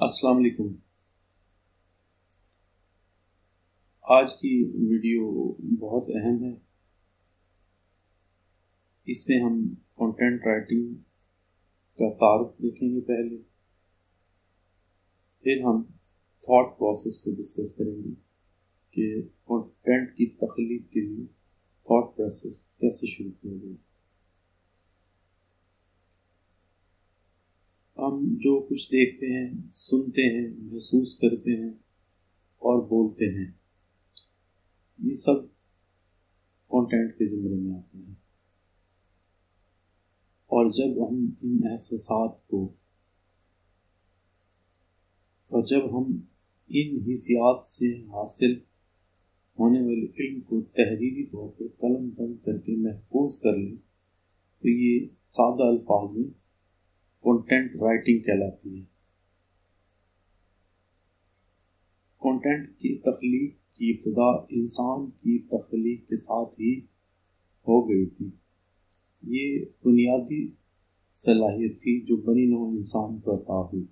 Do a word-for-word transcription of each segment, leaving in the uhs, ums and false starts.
السلام علیکم۔ آج کی ویڈیو بہت اہم ہے۔ اس میں ہم کنٹینٹ رائٹنگ کا تعارف دیکھیں گے پہلے، پھر ہم تھاٹ پروسیس کو ڈسکس کریں گے کہ کنٹینٹ کی تخلیق کے لیے تھاٹ پروسیس کیسے شروع کیا گیا۔ ہم جو کچھ دیکھتے ہیں، سنتے ہیں، محسوس کرتے ہیں اور بولتے ہیں، یہ سب کنٹینٹ کے زمرے میں آتے ہیں۔ اور جب ہم ان احساسات کو اور جب ہم ان حسیات سے حاصل ہونے والے علم کو تحریری طور پر قلم بند کر کے محفوظ کر لیں تو یہ سادہ الفاظ میں کنٹینٹ رائٹنگ کہلاتی ہے۔ کنٹینٹ کی تخلیق کی ابتدا انسان کی تخلیق کے ساتھ ہی ہو گئی تھی۔ یہ بنیادی صلاحیت تھی جو بنی نوع انسان کو عطا ہوئی۔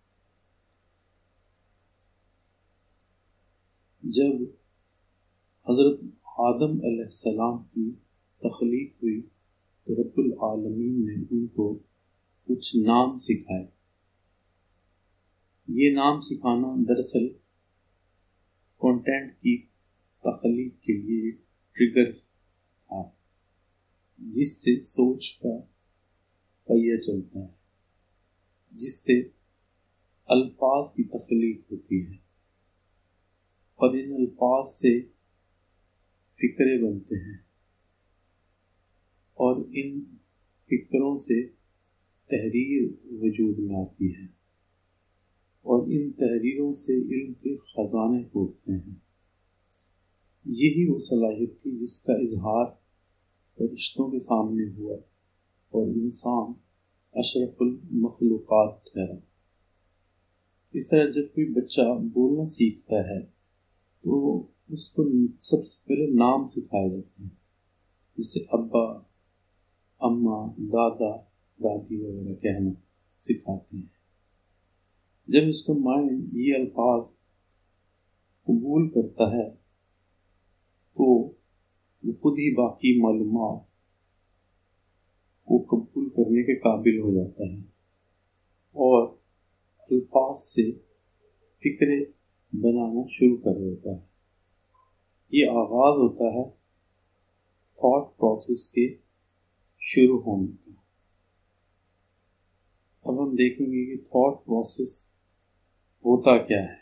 جب حضرت آدم علیہ السلام کی تخلیق ہوئی تو رب العالمین نے ان کو کچھ نام سکھائے۔ یہ نام سکھانا دراصل کنٹینٹ کی تخلیق کے لیے ایک ٹریگر تھا، جس سے سوچ کا پہیہ چلتا ہے، جس سے الفاظ کی تخلیق ہوتی ہے اور ان الفاظ سے فکرے بنتے ہیں اور ان فکروں سے تحریر وجود میں آتی ہے اور ان تحریروں سے علم کے خزانے پھوٹتے ہیں۔ یہی وہ صلاحیت تھی جس کا اظہار فرشتوں کے سامنے ہوا اور انسان اشرف المخلوقات ٹھہرا۔ اس طرح جب کوئی بچہ بولنا سیکھتا ہے تو اس کو سب سے پہلے نام سکھائے جاتے ہیں، جسے ابا، اماں، دادا، دادی وغیرہ کہنا سکھاتے ہیں۔ جب اس کا مائنڈ یہ الفاظ قبول کرتا ہے تو وہ خود ہی باقی معلومات کو قبول کرنے کے قابل ہو جاتا ہے اور الفاظ سے فکرے بنانا شروع کر دیتا ہے۔ یہ آغاز ہوتا ہے تھاٹ پروسیس کے شروع ہونے کا۔ اب ہم دیکھیں گے کہ تھاٹ پروسیس ہوتا کیا ہے۔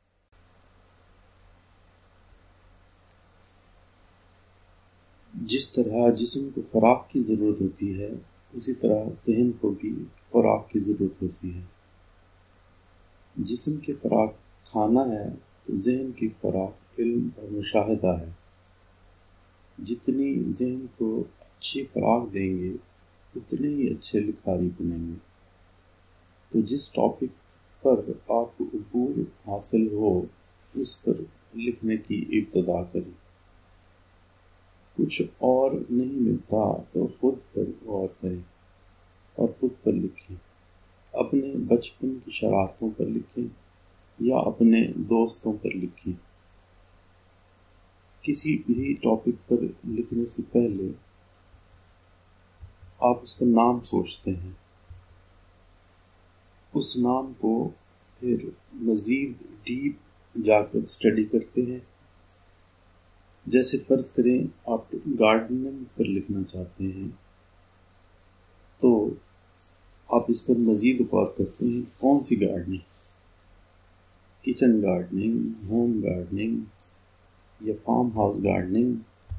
جس طرح جسم کو خوراک کی ضرورت ہوتی ہے، اسی طرح ذہن کو بھی خوراک کی ضرورت ہوتی ہے۔ جسم کی خوراک کھانا ہے تو ذہن کی خوراک علم اور مشاہدہ ہے۔ جتنی ذہن کو اچھی خوراک دیں گے اتنے ہی اچھے لکھاری بنیں گے۔ تو جس ٹاپک پر آپ کو عبور حاصل ہو اس پر لکھنے کی ابتدا کریں۔ کچھ اور نہیں ملتا تو خود پر غور کریں اور خود پر لکھیں۔ اپنے بچپن کی شرارتوں پر لکھیں یا اپنے دوستوں پر لکھیں۔ کسی بھی ٹاپک پر لکھنے سے پہلے آپ اس کا نام سوچتے ہیں، اس نام کو پھر مزید ڈیپ جا کر اسٹڈی کرتے ہیں۔ جیسے فرض کریں آپ گارڈننگ پر لکھنا چاہتے ہیں تو آپ اس پر مزید غور کرتے ہیں، کون سی gardening, kitchen gardening, home gardening یا فارم ہاؤس گارڈننگ۔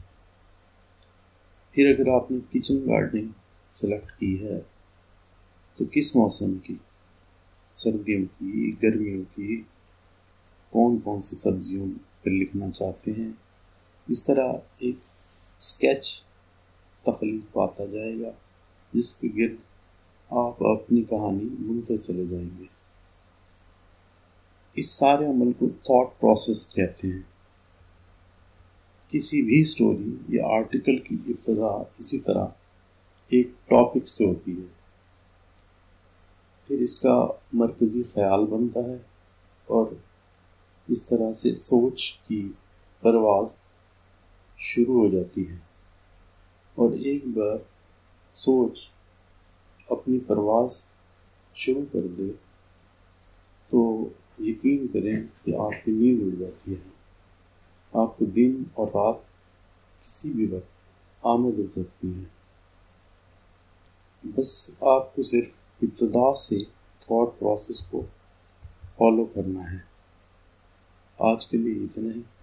پھر اگر آپ نے کچن گارڈننگ سلیکٹ کی ہے تو کس موسم کی، سردیوں کی، گرمیوں کی، کون کون سی سبزیوں پر لکھنا چاہتے ہیں۔ اس طرح ایک اسکیچ تخلیق پاتا جائے گا جس کے گرد آپ اپنی کہانی بنتے چلے جائیں گے۔ اس سارے عمل کو تھاٹ پروسیس کہتے ہیں۔ کسی بھی سٹوری یا آرٹیکل کی ابتدا اسی طرح ایک ٹاپک سے ہوتی ہے، پھر اس کا مرکزی خیال بنتا ہے اور اس طرح سے سوچ کی پرواز شروع ہو جاتی ہے، اور ایک بار سوچ اپنی پرواز شروع کر دے تو یقین کریں کہ آپ کی نیند اڑ جاتی ہے۔ آپ کو دن اور رات کسی بھی وقت آمد ہو سکتی ہے، بس آپ کو صرف ابتدا سے تھاٹ پروسیس کو فالو کرنا ہے۔ آج کے لیے اتنا ہی۔